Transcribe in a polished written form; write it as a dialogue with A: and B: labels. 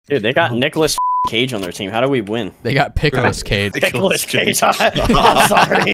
A: Dude, they got Nicolas Cage on their team. How do we win?
B: They got Pickles Cage.
A: Nicolas Cage. I'm sorry.